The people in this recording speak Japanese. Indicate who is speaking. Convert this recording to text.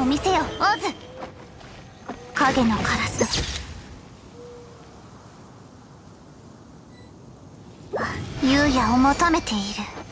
Speaker 1: 見せよオズ。影のカラス、優也を求めている。